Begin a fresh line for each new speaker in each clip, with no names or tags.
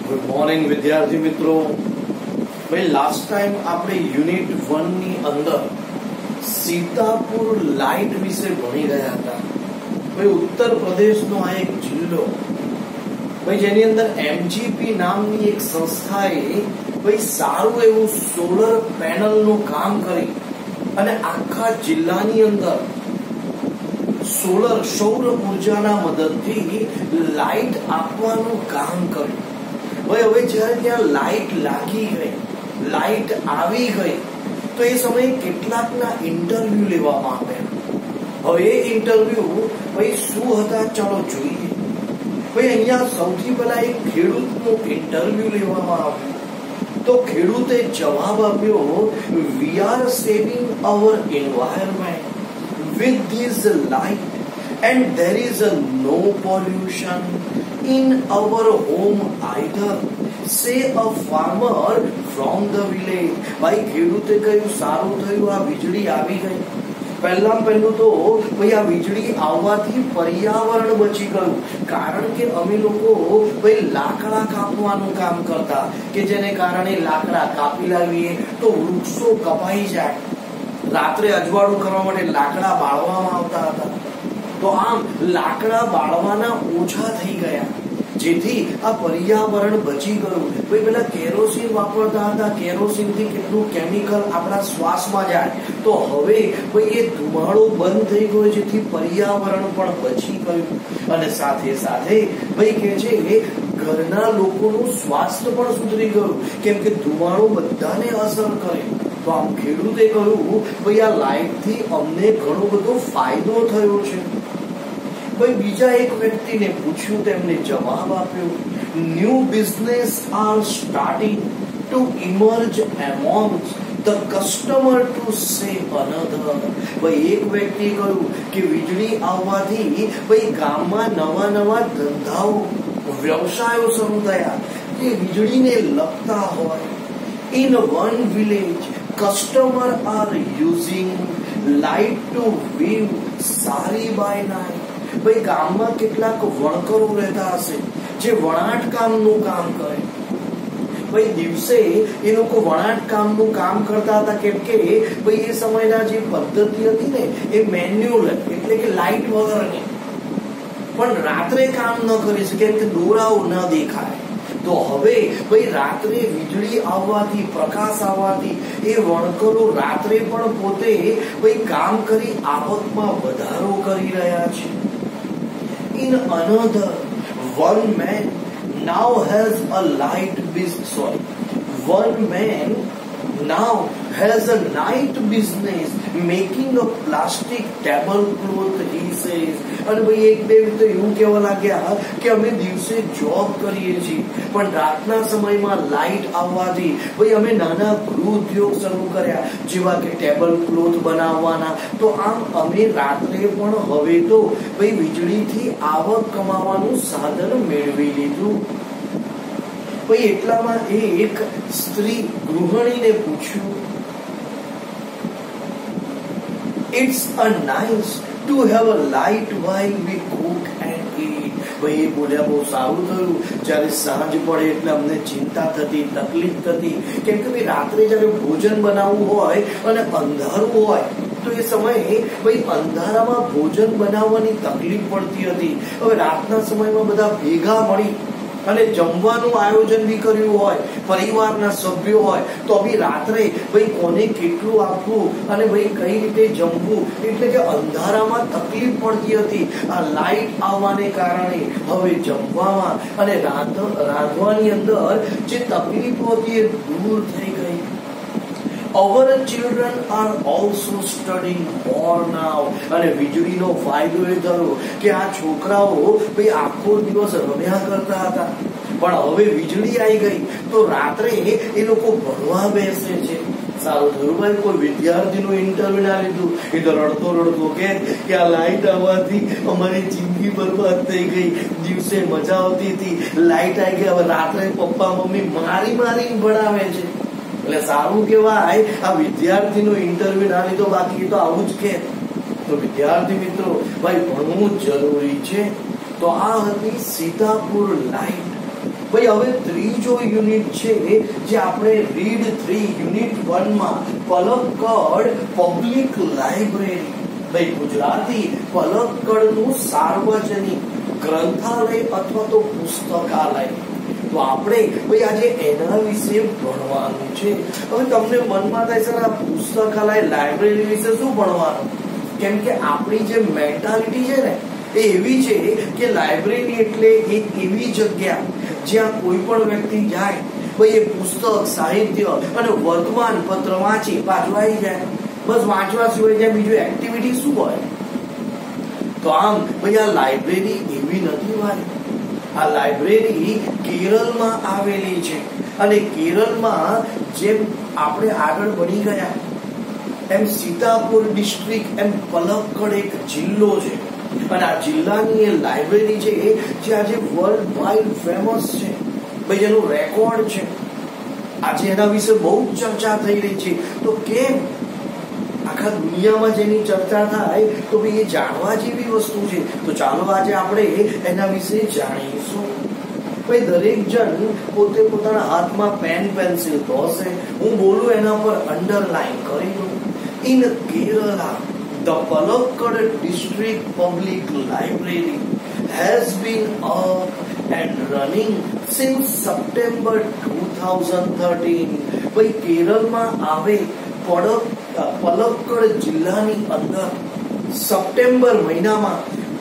Good morning વિદ્યાર્થી મિત્રો. ભાઈ લાસ્ટ ટાઈમ આપણે યુનિટ 1 ની અંદર સીતાપુર લાઇટ વિશે ભણી રહ્યા હતા. ભાઈ ઉત્તર પ્રદેશનો આ એક જિલ્લો, ભાઈ જેની અંદર એમજીપી નામની એક સંસ્થાએ ભાઈ સારું એવું સોલર પેનલનું કામ કરી અને આખા જિલ્લાની અંદર સૌર ઉર્જાના મદદથી લાઇટ આપવાનું કામ કર્યું. ભાઈ હવે જયારે ત્યાં લાઇટ લાગી ગઈ, લાઇટ આવી ગઈ, તો એ સમયે કેટલાકના ઇન્ટરવ્યુ લેવામાં આવ્યા. હવે એ ઇન્ટરવ્યુ ભાઈ શું હતા ચાલો જોઈએ. ભાઈ અહીંયા સૌથી પહેલા એક ખેડૂતનું ઇન્ટરવ્યુ લેવામાં આવ્યું. તો ખેડૂતે જવાબ આપ્યો, we are saving our environment with this light and there is no pollution in our home either, say a farmer from the village. ભાઈ ખેડૂતે કહ્યું સારું થયું આ વીજળી આવી ગઈ. પહેલું તો ભાઈ આ વીજળી આવવાથી પર્યાવરણ બચી ગયું, કારણ કે અમે લોકો ભાઈ લાકડા કાપવાનું કામ કરતા કે જેને કારણે લાકડા કાપી લાવીએ તો વૃક્ષો કપાઈ જાય. રાત્રે અજવાળું કરવા માટે લાકડા બાળવામાં આવતા હતા, તો આમ લાકડા બાળવાના ઓછા થઈ ગયા, જેથી આ પર્યાવરણ બચી ગયું. ભાઈ પેલા કેરોસીન વાપરતા હતા, કેરોસીન થી કેટલું કેમિકલ આપણા શ્વાસમાં જાય, તો હવે ભાઈ એ ધુમાડો બંધ થઈ ગયો, જેથી પર્યાવરણ પણ બચી ગયું. અને સાથે સાથે ભાઈ કે છે કે ઘરના લોકોનું સ્વાસ્થ્ય પણ સુધરી ગયું, કેમ કે ધુમાડો બધાને અસર કરે. તો આમ ખેડૂતે કહ્યું ભાઈ આ લાઇટ થી અમને ઘણો બધો ફાયદો થયો છે. ભાઈ બીજા એક વ્યક્તિને પૂછ્યું, તેમને જવાબ આપ્યો, new business are starting to emerge amongst the customer to say another. ભાઈ એક વ્યક્તિએ કહ્યું કે વીજળી આવવાથી ભાઈ ગામમાં નવા નવા ધંધાઓ, વ્યવસાયો શરૂ થયા જે વીજળીને લગતા હોય. In one village, customer are using light to weave sari by night. ભાઈ ગામમાં કેટલાક વણકરો રહેતા હશે જે વણાટ કામનું કામ કરે. ભાઈ દિવસે એ લોકો વણાટ કામનું કામ કરતા હતા, કેમ કે ભાઈ એ સમયના જે પદ્ધતિ હતી ને એ મેન્યુઅલ, એટલે કે લાઇટ વગરની. પણ રાત્રે કામ ન કરી શકે કેમ કે દોરાઓ ન દેખાય. તો હવે ભાઈ રાત્રે વીજળી આવવાથી, પ્રકાશ આવવાથી એ વણકરો રાત્રે પણ પોતે ભાઈ કામ કરી આવકમાં વધારો કરી રહ્યા છે. In another, one man now has a light business. One man now has a night business making a plastic tablecloth, he says. અને ભાઈ એક બે તો એવું કહેવા લાગ્યા કે અમે દિવસે જોબ કરીએ છીએ, પણ રાતના સમયમાં લાઇટ આવવાથી ભાઈ અમે નાના ગૃહ ઉદ્યોગ શરૂ કર્યા, જેવા કે ટેબલ ક્લોથ બનાવવાના. તો આમ અમે રાત્રે પણ હવે તો ભાઈ વીજળીથી આવક કમાવાનું સાધન મેળવી લીધું. ભાઈ એટલામાં એક સ્ત્રી ગૃહિણીને પૂછ્યું, it's a nice to have a light while we cook and eat. ભાઈ એ બોલ્યા બહુ સારું થયું, જયારે સાંજ પડે એટલે અમને ચિંતા થતી, તકલીફ થતી, કેમ કે રાત્રે જયારે ભોજન બનાવવું હોય અને અંધારું હોય તો એ સમયે ભાઈ અંધારામાં ભોજન બનાવવાની તકલીફ પડતી હતી. હવે રાતના સમયમાં બધા ભેગા મળી અને જમવાનું આયોજન બી કર્યું હોય, પરિવારના સભ્યો હોય, તો બી રાત્રે ભાઈ કોને કેટલું આપવું અને ભાઈ કઈ રીતે જમવું, એટલે કે અંધારામાં તકલીફ પડતી હતી. આ લાઇટ આવવાને કારણે હવે જમવામાં અને રાંધવાની અંદર જે તકલીફો હતી એ દૂર થઈ ગઈ. Our children are also studying more now. અને વીજળીનો ફાયદો એ થયો કે આ છોકરાઓ ભાઈ આખો દિવસ રમ્યા કરતા હતા, પણ હવે વીજળી આવી ગઈ તો રાત્રે એ લોકો ભણવા બેસે છે. સારું થયું ભાઈ કોઈ વિદ્યાર્થીનું ઇન્ટરવ્યુ ના લીધું, એ તો રડતો રડતો કે આ લાઇટ આવવાથી અમારી જિંદગી બરબાદ થઈ ગઈ, દિવસે મજા આવતી હતી, લાઇટ આવી ગઈ, હવે રાત્રે પપ્પા મમ્મી મારી ભણાવે છે. એટલે સારું કેવાય આ વિદ્યાર્થીનો ઇન્ટરવ્યુ ના લીધો, બાકી તો આવું જ કે. તો વિદ્યાર્થી મિત્રો ભાઈ ભણવું જરૂરી છે. તો આ હતી સીતાપુર લાઇટ. ભાઈ હવે ત્રીજો યુનિટ છે જે આપણે રીડ 3 યુનિટ 1 માં પલક્કડ પબ્લિક લાઇબ્રેરી, ભાઈ ગુજરાતી પલક્કડનું સાર્વજનિક ગ્રંથાલય અથવા તો પુસ્તકાલય. તો આપણે ભાઈ આજે એના વિશે ભણવાનું છે. હવે તમને મનમાં થાય સર આ પુસ્તકાલય લાઇબ્રેરી વિશે શું ભણવાનું? કેમ કે આપણી જે મેન્ટાલિટી છે ને એ એવી છે કે લાઇબ્રેરી એટલે એક એવી જગ્યા જ્યાં કોઈ પણ વ્યક્તિ જાય, ભાઈ એ પુસ્તક, સાહિત્ય અને વર્તમાન પત્ર વાંચી પાછું આવી જાય. બસ વાંચવા સિવાય જ્યાં બીજું એક્ટિવિટી શું હોય? તો આમ ભાઈ આ લાઇબ્રેરી એવી નથી ભાઈ. આ લાઇબ્રેરી કેરળમાં આવેલી છે અને કેરળમાં જેમ આપણે આગળ વધી ગયા એમ સીતાપુર ડિસ્ટ્રિક્ટ એમ પલક્કડ એક જિલ્લો છે અને આ જિલ્લાની એ લાઇબ્રેરી છે જે આજે વર્લ્ડ વાઇડ ફેમસ છે. ભાઈ એનો રેકોર્ડ છે. આજે એના વિશે બહુ ચર્ચા થઈ રહી છે. તો કેમ? આખા દુનિયામાં જેની ચર્ચા થાય તો ભાઈ એ જાણવા જેવી વસ્તુ છે. તો ચાલો આજે આપણે એના વિશે જાણીશું. ભાઈ દરેક જણ પોતે પોતાના હાથમાં પેન પેન્સિલ તો હશે. હું બોલું એના પર અંડરલાઈન કરી દઉં. In Kerala the Palakkad District Public Library has been up and running since September 2013. ભાઈ કેરળમાં આવે પલક્કડ જિલ્લાની અંદર સપ્ટેમ્બર મહિનામાં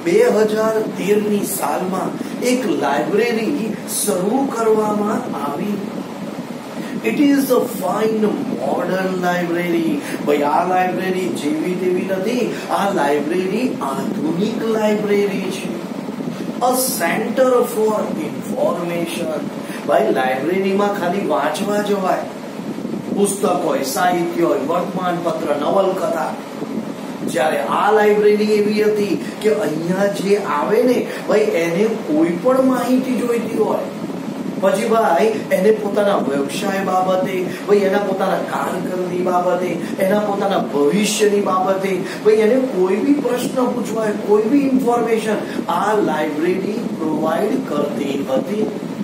2013 ની સાલમાં એક લાઇબ્રેરી શરૂ કરવામાં આવી. It is a fine modern library. ભાઈ આ લાઇબ્રેરી જેવી તેવી નથી. આ લાઇબ્રેરી આધુનિક લાઇબ્રેરી છે. A center for information. ભાઈ લાઇબ્રેરીમાં ખાલી વાંચવા જવાય. પુસ્તક હોય, સાહિત્ય હોય, વર્તમાન પત્ર, નવલકથા. જ્યારે આ લાઇબ્રેરી એવી હતી કે અહીંયા જે આવે ને ભાઈ એને કોઈ પણ માહિતી જોઈતી હોય, પછી ભાઈ એને પોતાના વ્યવસાય બાબતે, ભાઈ એના પોતાના કારકિર્દી બાબતે, એના પોતાના ભવિષ્યની બાબતે, ભાઈ એને કોઈ બી પ્રશ્ન પૂછવાય, કોઈ બી ઇન્ફોર્મેશન આ લાઇબ્રેરી પ્રોવાઈડ કરતી હતી.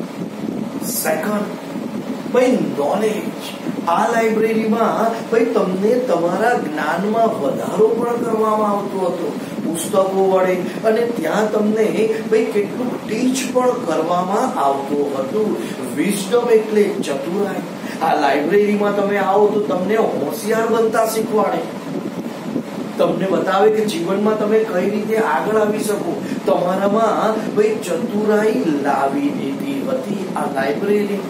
સેકન્ડ, ભાઈ નોલેજ. આ લાઇબ્રેરીમાં ભાઈ તમને તમારા જ્ઞાનમાં વધારો પણ કરવામાં આવતો હતો પુસ્તકો વડે, અને ત્યાં તમને ભાઈ કેટલું ટીચ પણ કરવામાં આવતું હતું. વિઝડમ એટલે ચતુરાઈ. આ લાઇબ્રેરીમાં તમે આવો તો તમને હોશિયાર બનતા શીખવાડે, તમને બતાવે કે જીવનમાં તમે કઈ રીતે આગળ આવી શકો. તમારામાં ભાઈ ચતુરાઈ લાવી દીધી હતી આ લાઇબ્રેરી.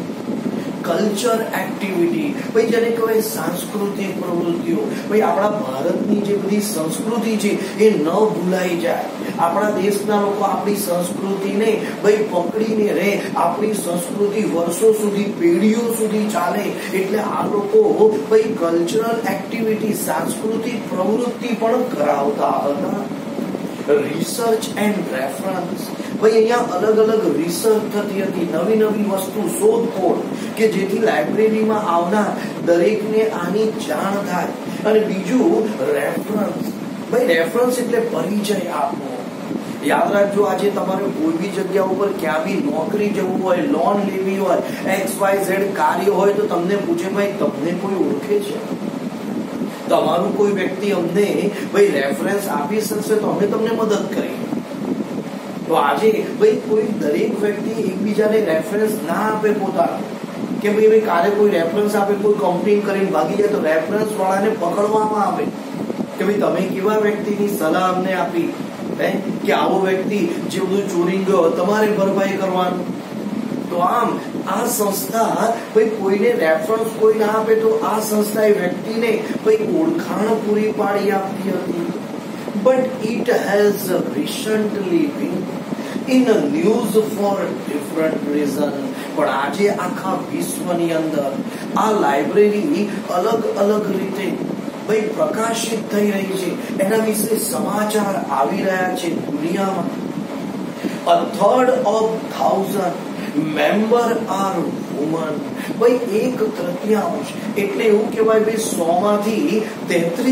કલ્ચર એક્ટિવિટી, ભાઈ જેને કહેવાય સાંસ્કૃતિક પ્રવૃત્તિઓ. ભાઈ આપણા ભારતની જે બધી સંસ્કૃતિ છે એ ન ભૂલાઈ જાય. આપણા દેશના લોકો આપણી સંસ્કૃતિને ભાઈ પકડીને રહે, આપણી સંસ્કૃતિ વર્ષો સુધી, પેઢીઓ સુધી ચાલે. એટલે આ લોકો ભાઈ કલ્ચરલ એક્ટિવિટી, સાંસ્કૃતિક પ્રવૃત્તિ પણ કરાવતા હતા. Research and reference. ભાઈ અહીંયા અલગ અલગ રિસર્ચ થતી હતી, નવી નવી વસ્તુ, શોધખોળ, કે જેથી લાઇબ્રેરીમાં આવનાર દરેકને આની જાણ થાય. અને બીજું રેફરન્સ. ભાઈ રેફરન્સ એટલે પરિચય આપવો. યાદ રાખજો, આજે તમારે કોઈ બી જગ્યા ઉપર ક્યાં બી નોકરી જવું હોય, લોન લેવી હોય, XYZ કાર્ય હોય તો તમને પૂછે ભાઈ તમને કોઈ ઓળખે છે? તમારું કોઈ વ્યક્તિ અમને ભાઈ રેફરન્સ આપી શકશે તો અમે તમને મદદ કરીએ. તો આજે ભાઈ કોઈ દરેક વ્યક્તિ એકબીજાને રેફરન્સ ના આપે પોતાનો, કે ભાઈ કાલે કોઈ રેફરન્સ આપે, કોઈ કમ્પ્લેન કરીને ભાગી જાય તો રેફરન્સ વાળાને પકડવામાં આવે કે ભાઈ તમે કેવા વ્યક્તિની સલાહ અમને આપી કે આવો વ્યક્તિ જે બધું ચોરી ગયો તમારે ભરપાઈ કરવાનું. તો આમ આ સંસ્થા ભાઈ કોઈને રેફરન્સ કોઈ ના આપે તો આ સંસ્થા એ વ્યક્તિને ભાઈ ઓળખાણ પૂરી પાડી આપતી હતી. But it has recently been in news for different reason. પણ આજે આખા વિશ્વની અંદર આ લાઇબ્રેરી અલગ અલગ રીતે ભાઈ પ્રકાશિત થઈ રહી છે. એના વિશે સમાચાર આવી રહ્યા છે દુનિયામાં. A third of 1,000 member are women. ભાઈ 1/3 એટલે એવું કહેવાય ભાઈ 100 માંથી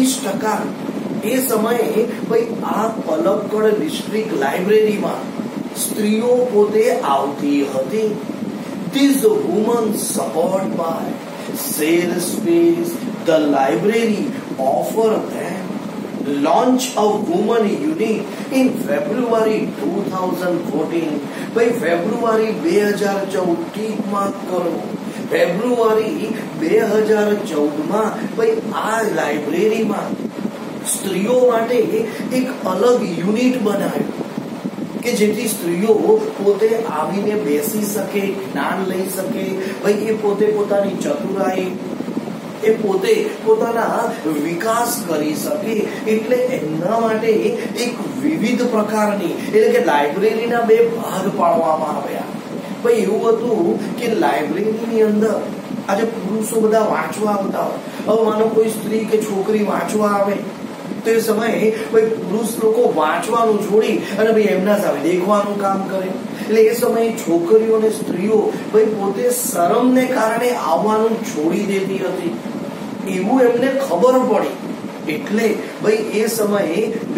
33% એ સમયે ભાઈ આ પલક્કડ ડિસ્ટ્રિક્ટ લાઇબ્રેરીમાં સ્ત્રીઓ પોતે આવતી હતી. These women support by Share Space, the library offer them launch a woman unit in February 2014. by February 2014 tick mark કરો. ફેબ્રુઆરી 2014 માં ભાઈ આ લાઇબ્રેરીમાં સ્ત્રીઓ માટે એક અલગ યુનિટ બનાવ્યું કે જેથી સ્ત્રીઓ પોતે આવીને બેસી શકે, જ્ઞાન લઈ શકે, ભાઈ એ પોતે પોતાની ચતુરાઈ, એ પોતે પોતાના વિકાસ કરી શકે. એટલે એમના માટે એક વિવિધ પ્રકારની એટલે કે લાઇબ્રેરીના બે ભાગ પાડવામાં આવ્યા. ભાઈ એવું હતું કે લાઇબ્રેરીની અંદર આજે પુરુષો બધા વાંચવા આવતા હોય. હવે માનો કોઈ સ્ત્રી કે છોકરી વાંચવા આવે તો એ સમયે ભાઈ પુરુષ લોકો વાંચવાનું છોડી અને ભાઈ એમના સામે દેખવાનું કામ કરે. એટલે એ સમયે છોકરીઓ અને સ્ત્રીઓ ભાઈ પોતે શરમને કારણે આવવાનું છોડી દેતી હતી. એવું એમને ખબર પડી એટલે ભાઈ એ સમયે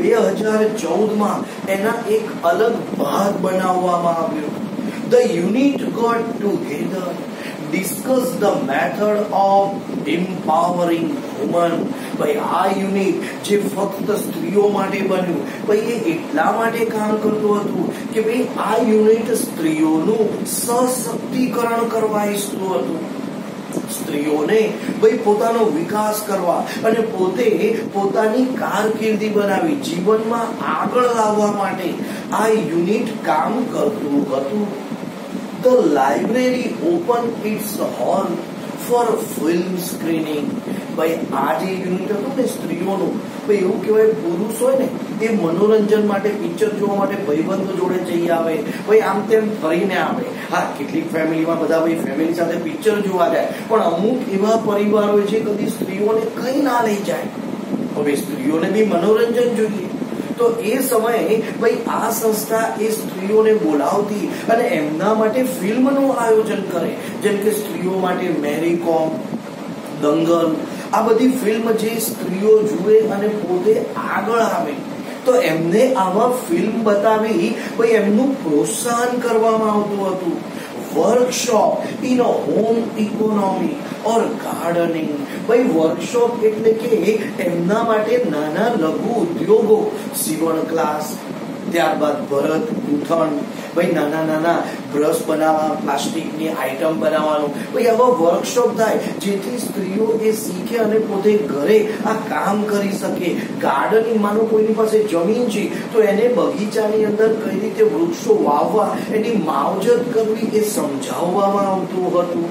2014 માં એના એક અલગ ભાગ બનાવવામાં આવ્યો. The unit got together, discuss the method of empowering women. ભાઈ આ યુનિટ જે ફક્ત સ્ત્રીઓ માટે બન્યું ભાઈ એ એટલા માટે કામ કરતું હતું કે ભાઈ આ યુનિટ સ્ત્રીઓનું સશક્તિકરણ કરવા ઈચ્છતું હતું. સ્ત્રીઓને ભાઈ પોતાનો વિકાસ કરવા અને પોતે પોતાની કારકિર્દી બનાવી જીવનમાં આગળ લાવવા માટે આ યુનિટ કામ કરતું હતું. The library opened its hall for film screening. ભાઈ આ જે યુનિટ હતું ને સ્ત્રીઓનું, ભાઈ એવું કહેવાય પુરુષ હોય ને એ મનોરંજન માટે પિક્ચર જોવા માટે ભાઈબંધો જોડે જઈ આવે, ભાઈ આમ તેમ ફરીને આવે. હા, કેટલીક ફેમિલીમાં બધા ભાઈ ફેમિલી સાથે પિક્ચર જોવા જાય, પણ અમુક એવા પરિવાર હોય છે કદી સ્ત્રીઓને કઈ ના લઈ જાય. હવે સ્ત્રીઓને બી મનોરંજન જોઈએ તો એ સમયે ભાઈ આ સંસ્થા એ સ્ત્રીઓને બોલાવતી અને એમના માટે ફિલ્મનું આયોજન કરે. જેમ કે સ્ત્રીઓ માટે મેરી કોમ, દંગલ, આ બધી ફિલ્મ જે સ્ત્રીઓ જુએ અને પોતે આગળ આવે તો એમને આવા ફિલ્મ બતાવી ભાઈ એમનું પ્રોત્સાહન કરવામાં આવતું હતું. Workshop in home economy or gardening. ભાઈ વર્કશોપ એટલે કે એમના માટે નાના લઘુ ઉદ્યોગો, સીવણ ક્લાસ, ત્યારબાદ ભરત ગૂંથણ, ભાઈ નાના નાના બ્રશ બનાવવા, પ્લાસ્ટિકની આઈટમ બનાવવાનું, ભાઈ આવા વર્કશોપ થાય જેથી સ્ત્રીઓ એ શીખે અને પોતે ઘરે આ કામ કરી શકે. ગાર્ડનિંગ, માનો કોઈની પાસે જમીન છે તો એને બગીચાની અંદર કઈ રીતે વૃક્ષો વાવવા, એની માવજત કરવી એ સમજાવવામાં આવતું હતું.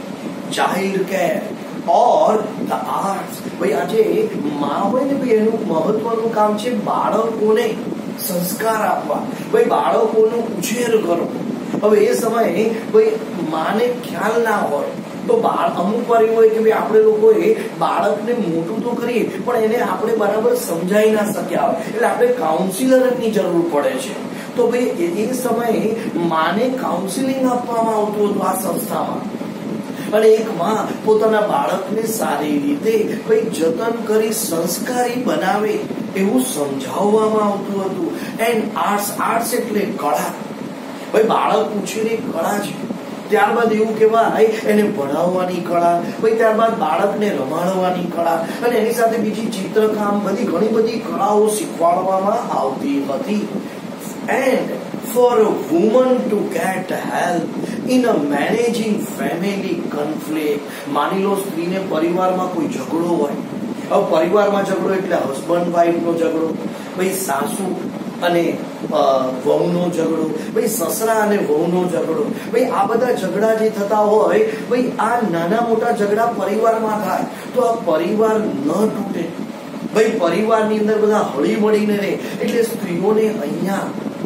Child care or the arts. ભાઈ આજે માં હોય ને ભાઈ એનું મહત્વનું કામ છે બાળકોને સંસ્કાર આપવા, ભાઈ બાળકોનો ઉછેર કરવો. હવે એ સમયે ભાઈ માને ખ્યાલ ના હોય તો અમુક વાર એવું હોય કે ભાઈ આપણે લોકોએ બાળકને મોટું તો કરીએ પણ એને આપણે બરાબર સમજાવી ના શક્યા હોય એટલે આપણે કાઉન્સિલરની જરૂર પડે છે. તો ભાઈ એ સમયે માને કાઉન્સિલિંગ આપવામાં આવતું હતું આ સંસ્થામાં. અને એક માં પોતાના બાળકને સારી રીતે ભાઈ જતન કરી સંસ્કારી બનાવે એવું સમજાવવામાં આવતું હતું. એન્ડ આર્ટ્સ એટલે કળા. ભાઈ બાળક ઉછેરી કળા છે. ત્યારબાદ એવું કહેવાય એને ભણાવવાની કળા, ભાઈ ત્યારબાદ બાળકને રમાડવાની કળા અને એની સાથે બીજી ચિત્રકામ, બધી ઘણી બધી કળાઓ શીખવાડવામાં આવતી હતી. And for a woman to get help in a managing family conflict. માની લો સ્ત્રીને પરિવારમાં કોઈ ઝઘડો હોય. હવે પરિવારમાં ઝઘડો એટલે હસબન્ડ વાઈફ નો ઝઘડો, ભાઈ સાસુ અને વહુનો ઝઘડો, ભાઈ સસરા અને વહુનો ઝઘડો, ભાઈ આ બધા ઝઘડા જે થતા હોય, ભાઈ આ નાના મોટા ઝઘડા પરિવારમાં થાય તો આ પરિવાર ન તૂટે, ભાઈ પરિવારની અંદર બધા હળી મળીને રહે. એટલે સ્ત્રીઓને અહીંયા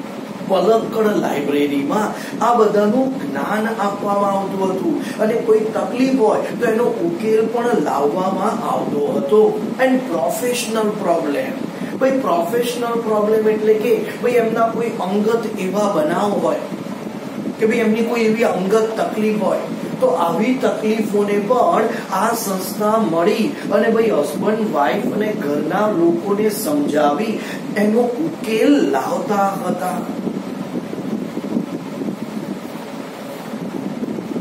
પલક્કડ લાઇબ્રેરીમાં આ બધાનું જ્ઞાન આપવામાં આવતું હતું અને કોઈ તકલીફ હોય તો એનો ઉકેલ પણ લાવવામાં આવતો હતો. And professional problem. ભાઈ પ્રોફેશનલ પ્રોબ્લેમ એટલે કે ભાઈ એમના કોઈ અંગત એવા બનાવ હોય કે ભાઈ એમની કોઈ એવી અંગત તકલીફ હોય તો આવી તકલીફોને પણ આ સંસ્થા મળી અને ભાઈ હસબન્ડ વાઈફ અને ઘરના લોકોને સમજાવી એનો ઉકેલ લાવતા હતા.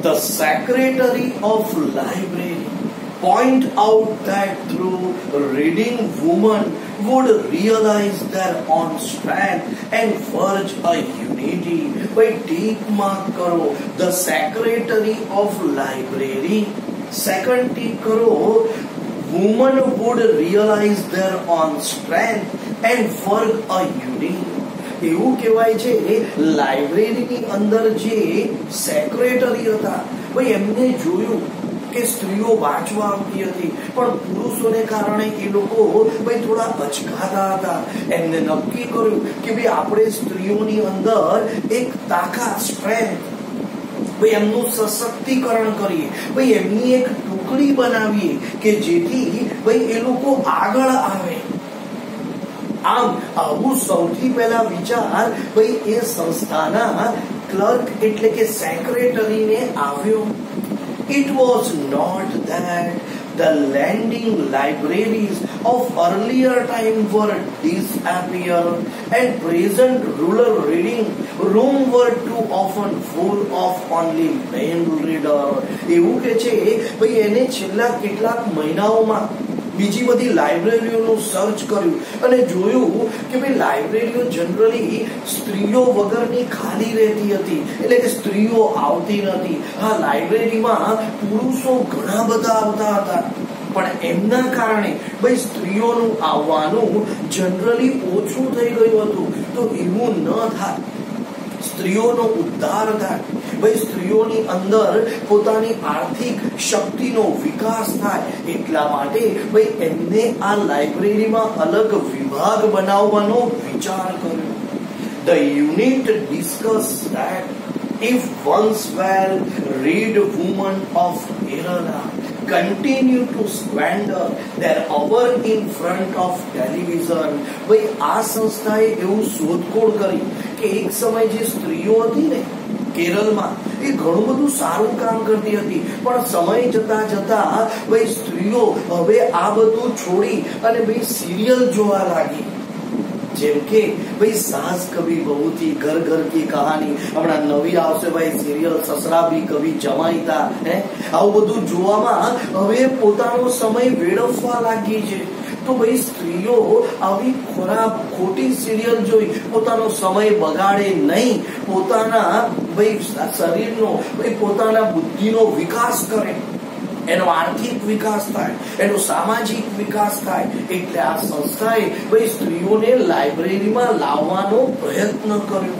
The secretary of library point out that through reading women would realize their own strength and forge a unity. By deep mark karo, the secretary of library. Second tick karo, women would realize their own strength and forge a unity. એવું કહેવાય છે લાઇબ્રેરીની અંદર જે secretary હતા ભાઈ એમને જોયું કે સ્ત્રીઓ વાંચવા આવતી હતી પણ પુરુષોને કારણે એ લોકો ભાઈ થોડા અચકાતા હતા. એમને નક્કી કર્યું કે ભાઈ આપણે સ્ત્રીઓની અંદર એક તાકાત સ્ટ્રેન્થ ભાઈ એમનું સશક્તિકરણ કરીએ, ભાઈ એમની એક ટુકડી બનાવીએ કે જેથી ભાઈ એ લોકો આગળ આવે. આમ આવું સૌથી પહેલા વિચાર ભાઈ એ સંસ્થાના ક્લર્ક એટલે કે સેક્રેટરીને આવ્યો. It was not that the lending libraries of earlier time were disappeared and present rural reading room were too often full of only male reader. એવું કે છે ભાઈ એને છેલ્લા કેટલાક મહિનાઓમાં બીજી બધી લાઇબ્રેરીઓનું સર્ચ કર્યું અને જોયું કે ભાઈ લાઇબ્રેરીઓ જનરલી સ્ત્રીઓ વગરની ખાલી રહેતી હતી, એટલે કે સ્ત્રીઓ આવતી નથી. હા, લાઇબ્રેરીમાં પુરુષો ઘણા બધા આવતા હતા પણ એમના કારણે ભાઈ સ્ત્રીઓનું આવવાનું જનરલી ઓછું થઈ ગયું હતું. તો એવું ન થાય, સ્ત્રીઓનો ઉદ્ધાર થાય, ભાઈ સ્ત્રીઓની અંદર પોતાની આર્થિક શક્તિનો વિકાસ થાય એટલા માટે ભાઈ એમને આ લાઇબ્રેરીમાં અલગ વિભાગ બનાવવાનો વિચાર કર્યો. The unit discussed that if once well read women of Kerala continue to squander their hour in front of television. ભાઈ આ સંસ્થાએ એવું શોધખોળ કરી કે એક સમય જે સ્ત્રીઓ હતી ને કેરળમાં એ ઘણું બધું સારું કામ કરતી હતી પણ સમય જતા જતા ભાઈ સ્ત્રીઓ હવે આ બધું છોડી અને ભાઈ સિરિયલ જોવા લાગી. જેમ કે ભાઈ સાસ કભી બહુ થી, ઘર ઘર की कहानी, હમણાં નવી આવશે ભાઈ સિરિયલ સસરા ભી કભી જમાઈ था. આવું બધું જોવામાં હવે પોતાનો સમય વેડફવા લાગી છે. તો ભાઈ સ્ત્રીઓ આવી ખોટી સિરિયલ જોઈ પોતાનો સમય બગાડે નહીં, પોતાના ભાઈ શરીરનો ભાઈ પોતાના બુદ્ધિનો વિકાસ કરે, એનો આર્થિક વિકાસ થાય, એનો સામાજિક વિકાસ થાય. એટલે આ સંસ્થાએ ભાઈ સ્ત્રીઓને લાઇબ્રેરીમાં લાવવાનો પ્રયત્ન કર્યો.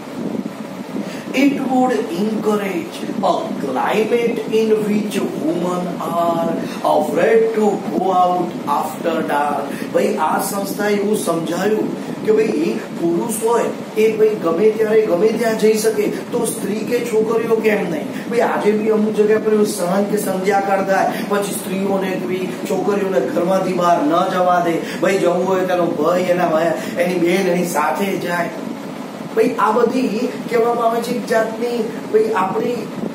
It would encourage a climate in which women are afraid to go out after dark. ભાઈ આ સંસ્થાએ એવું સમજાયું કે ભાઈ પુરુષ હોય એ ભાઈ ગમે ત્યારે ગમે ત્યાં જઈ શકે તો સ્ત્રી કે છોકરીઓ કેમ નહીં. ભાઈ આજે બી અમુક જગ્યા પર સહન કે સંધ્યાકાળ થાય પછી સ્ત્રીઓને બી છોકરીઓને ઘરમાંથી બહાર ન જવા દે. ભાઈ જવું હોય તેનો ભાઈ એની બેન એની સાથે જાય. ભાઈ આ બધી કહેવામાં આવે છે એક જાતની ભાઈ આપણી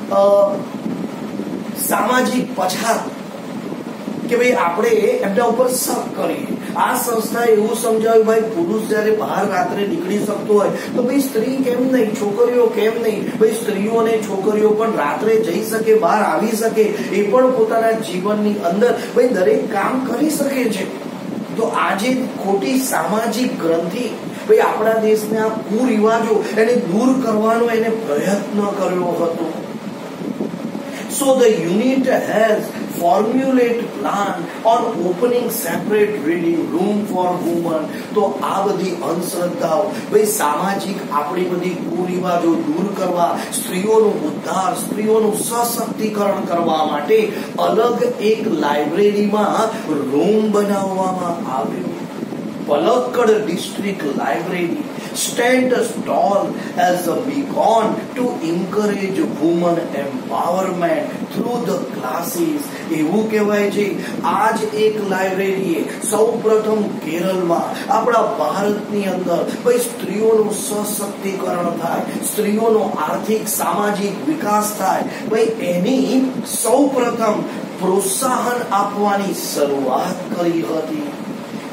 સામાજિક પછાત કે ભાઈ આપણે એમના ઉપર શક કરીએ. આ સંસ્થાએ એવું સમજાવ્યું ભાઈ પુરુષ જયારે બહાર રાત્રે નીકળી શકતો હોય તો ભાઈ સ્ત્રી કેમ નહીં, છોકરીઓ કેમ નહીં. ભાઈ સ્ત્રીઓ અને છોકરીઓ પણ રાત્રે જઈ શકે, બહાર આવી શકે, એ પણ પોતાના જીવનની અંદર ભાઈ દરેક કામ કરી શકે છે. તો આજે ખોટી સામાજિક ગ્રંથિ ભાઈ આપણા દેશને આ કુરિવાજો એને દૂર કરવાનો એને પ્રયત્ન કર્યો હતો. So the unit has formulated plan on opening separate reading room for women. તો આ બધી અંધશ્રદ્ધાઓ ભાઈ સામાજિક આપણી બધી કુરિવાજો દૂર કરવા, સ્ત્રીઓનું ઉદ્ધાર, સ્ત્રીઓનું સશક્તિકરણ કરવા માટે અલગ એક લાઇબ્રેરીમાં રૂમ બનાવવામાં આવ્યો. Palakkad District Library stands tall as a beacon to encourage women empowerment through the classes. એવું કહેવાય છે આજ એક લાઇબ્રેરીએ સૌ પ્રથમ કેરળમાં આપણા ભારતની અંદર ભાઈ સ્ત્રીઓનું સશક્તિકરણ થાય, સ્ત્રીઓનો આર્થિક સામાજિક વિકાસ થાય, ભાઈ એની સૌ પ્રથમ પ્રોત્સાહન આપવાની શરૂઆત કરી હતી.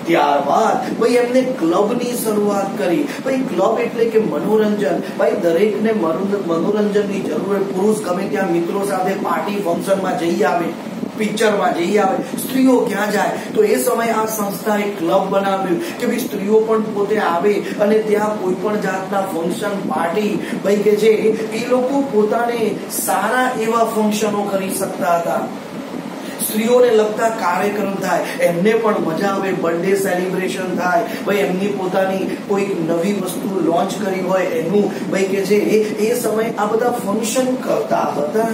ત્યારબાદ ભાઈ એમને ક્લબની શરૂઆત કરી. ભાઈ ક્લબ એટલે કે મનોરંજન. ભાઈ દરેકને મનોરંજનની જરૂર હોય. પુરુષ ગમે ત્યાં મિત્રો સાથે પાર્ટી ફંક્શનમાં જઈ આવે, પિક્ચરમાં જઈ આવે, સ્ત્રીઓ ક્યાં જાય? તો એ સમયે આ સંસ્થાએ ક્લબ બનાવ્યું કે ભાઈ સ્ત્રીઓ પણ પોતે આવે અને ત્યાં કોઈ પણ જાતના ફંક્શન, પાર્ટી ભાઈ કે જે એ લોકો પોતાને સારા એવા ફંક્શનો કરી શકતા હતા. સ્ત્રીઓને લગતા કાર્યક્રમ થાય, એમને પણ મજા આવે, બર્થડે સેલિબ્રેશન થાય, ભાઈ એમની પોતાની કોઈ નવી વસ્તુ લોન્ચ કરી હોય એનું ભાઈ કે જે એ સમયે આ બધા ફંક્શન કરતા હતા.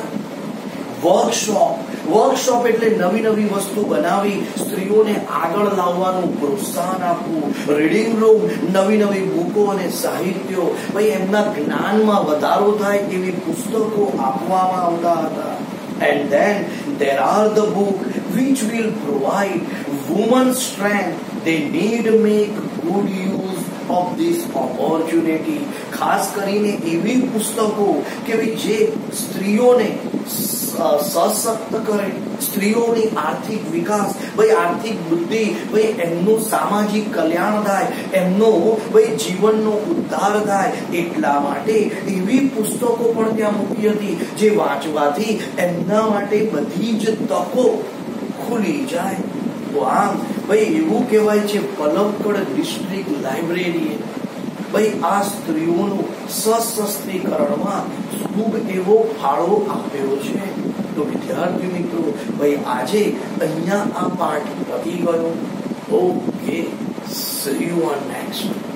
વર્કશોપ એટલે નવી નવી વસ્તુ બનાવી સ્ત્રીઓને આગળ લાવવાનું પ્રોત્સાહન આપવું. રીડિંગ રૂમ, નવી નવી બુકો અને સાહિત્યો, ભાઈ એમના જ્ઞાનમાં વધારો થાય એવી પુસ્તકો આપવામાં આવતા હતા. And then there are the book which will provide women's strength. They need to make good use of this opportunity. ખાસ કરીને એવી પુસ્તકો કે જે સ્ત્રીઓને સશક્ત કરે, સ્ત્રીઓની આર્થિક વિકાસ, ભાઈ આર્થિક બુદ્ધિ, ભાઈ એમનું સામાજિક કલ્યાણ થાય, એમનો ભાઈ જીવનનો ઉદ્ધાર થાય, એટલા માટે એવી પુસ્તકો પણ ત્યાં મૂકી હતી જે વાંચવાથી એમના માટે બધી જ તકો ખુલી જાય. તો આમ ભાઈ એવું કહેવાય છે પલક્કડ ડિસ્ટ્રિક્ટ લાઇબ્રેરીએ ભાઈ આ સ્ત્રીઓનું સશસ્ત્રીકરણમાં ખૂબ એવો ફાળો આપ્યો છે. તો વિદ્યાર્થી મિત્રો ભાઈ આજે અહીંયા આ પાઠ પતી ગયો. Okay, see you on next.